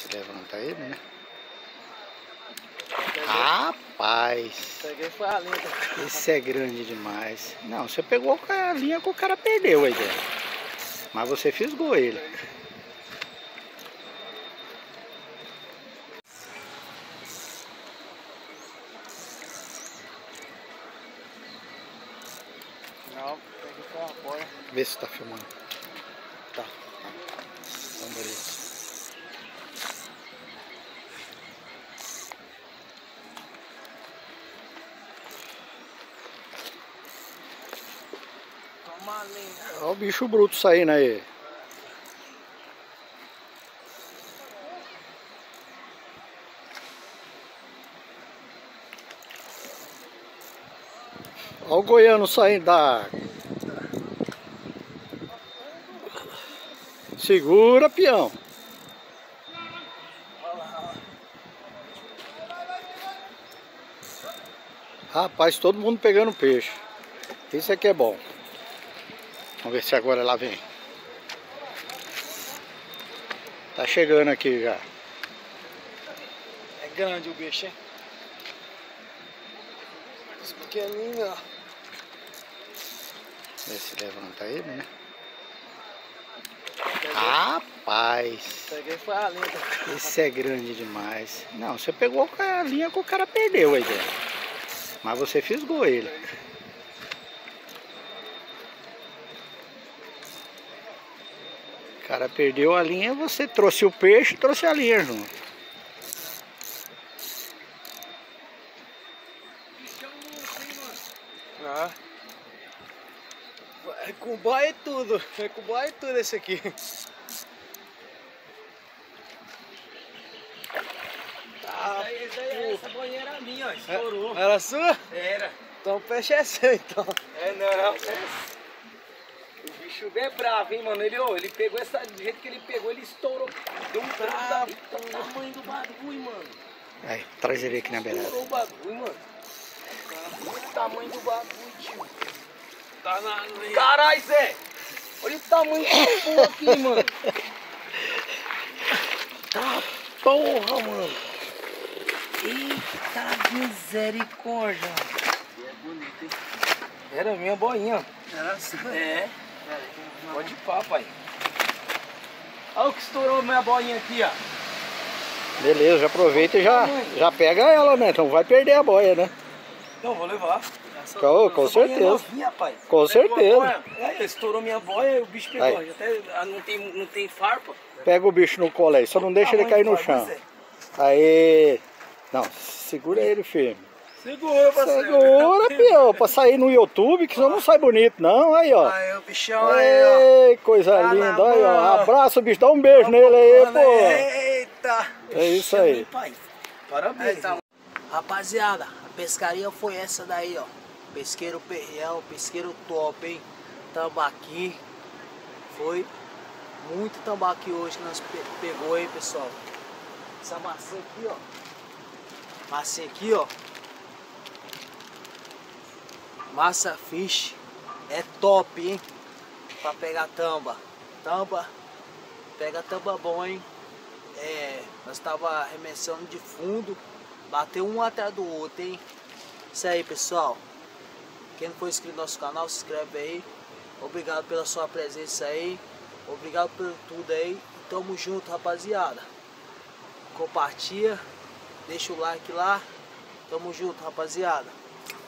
levanta ele, né? Rapaz! Peguei foi a linha. Esse é grande demais. Não, você pegou a linha que o cara perdeu aí dentro. Mas você fisgou ele. Não, peguei foi a boia. Vê se tá filmando. Tá. Então, beleza. Toma a linha. Olha o bicho bruto saindo aí. Olha o goiano saindo da água. Segura, peão. Rapaz, todo mundo pegando peixe. Isso aqui é bom. Vamos ver se agora ela vem. Tá chegando aqui já. É grande o bicho, hein? Esse pequenininho, ó. Vê se levanta ele, né? Rapaz! Peguei foi a linha. Esse é grande demais. Não, você pegou a linha que o cara perdeu aí dentro. Mas você fisgou ele. O cara perdeu a linha, você trouxe o peixe e trouxe a linha junto. Ah. É com boia e tudo. É com boia e tudo esse aqui. Tá. Essa boinha era minha, ó, estourou. Era sua? Era. Então o peixe é seu, então. É não. O bicho é bravo, hein, mano. Ele pegou essa. Do jeito que ele pegou, ele estourou. Deu um bravo. Olha o tamanho do bagulho, mano. Aí, traz ele aqui na beirada. Estourou o bagulho, mano. Olha o tamanho do bagulho, tio. Tá na linha. Caralho, Zé! Olha o tamanho desse porra aqui, mano. Tá porra, mano. Eita misericórdia. É bonito, hein? Era minha boinha. Era sua? É. Pode ir pá, pai. Olha o que estourou minha boinha aqui, ó. Beleza, já aproveita e já pega ela, né? Então vai perder a boia, né? Não, vou levar. Com certeza. Novinha, pai. Com certeza. É, estourou minha boia e o bicho pegou. Aí. Até não tem farpa. Pega o bicho no colo aí, só não deixa ele cair no chão. Aí. Não, segura ele firme. Segura, parceiro. Segura, pior, pra sair no YouTube, que senão não sai bonito, não. Aí, ó. Aí o bichão aí, ó. Ei, coisa Tá linda, na aí, ó. mão. Abraça o bicho, dá um beijo nele aí, pô. Eita. É isso aí. Pai. Parabéns. Eita. Rapaziada, a pescaria foi essa daí, ó. Pesqueiro perreão, pesqueiro top, hein? Tambaqui. Foi muito tambaqui hoje que nós pegou, hein, pessoal? Essa maçã aqui, ó. Maçã aqui, ó. Massa fish. É top, hein? Pra pegar tamba. Tamba. Pega tamba bom, hein? É, nós tava arremessando de fundo. Bateu um atrás do outro, hein? Isso aí, pessoal. Quem não for inscrito no nosso canal, se inscreve aí. Obrigado pela sua presença aí. Obrigado por tudo aí. Tamo junto, rapaziada. Compartilha. Deixa o like lá. Tamo junto, rapaziada.